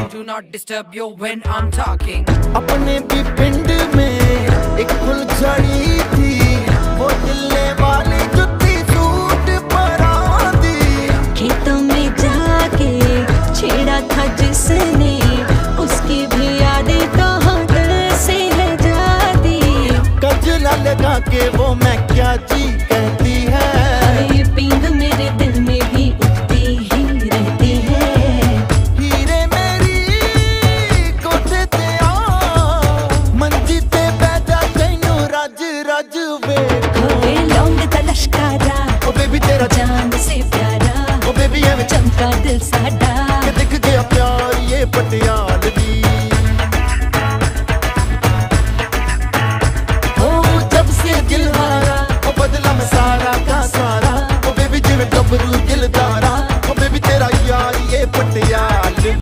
Do not disturb you when I'm talking. अपने भी पिंड में एक फुलझड़ी थी, वो दिलने वाली जुत्ती सूट पर आंधी। खेतों में जाके छेड़ा था जिस